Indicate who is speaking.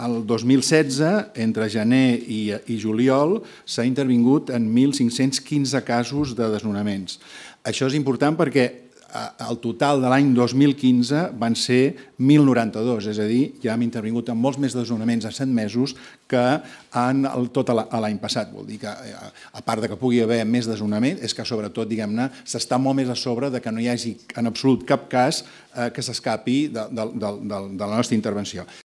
Speaker 1: el 2016, entre gener i juliol, s'ha intervingut en 1.515 casos de desnonaments. Això és important perquè el total de l'any 2015 van ser 1.092, és a dir, ja hem intervingut en molts més desnonaments en 7 mesos que en tot l'any passat. Vol dir que, a part que pugui haver més desnonament, és que sobretot, diguem-ne, s'està molt més a sobre que no hi hagi en absolut cap cas que s'escapi de la nostra intervenció.